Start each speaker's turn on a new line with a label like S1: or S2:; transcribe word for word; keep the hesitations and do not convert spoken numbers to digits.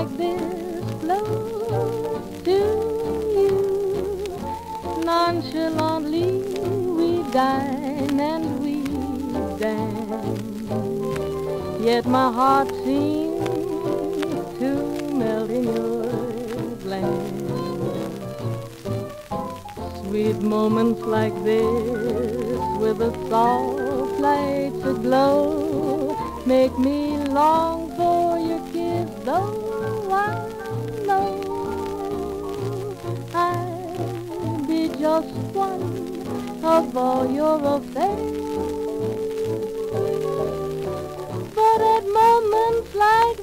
S1: like this close to you. Nonchalantly we dine and we dance, yet my heart seems to melt in your glance. Sweet moments like this, with the soft lights aglow, make me long for your kiss, though I know I'll be just one of all your affairs. But at moments like